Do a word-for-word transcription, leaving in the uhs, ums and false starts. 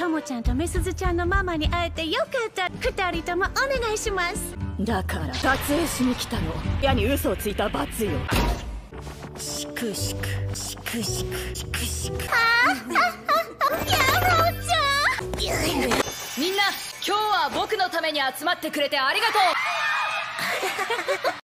ともちゃんとみすずちゃんのママに会えてよかった。二人ともお願いします。 だから撮影しに来たの。矢に嘘をついた罰よ。しくしくしくしくしくしく。 ああ、あ、ヤッホーちゃん。 みんな今日は僕のために集まってくれてありがとう。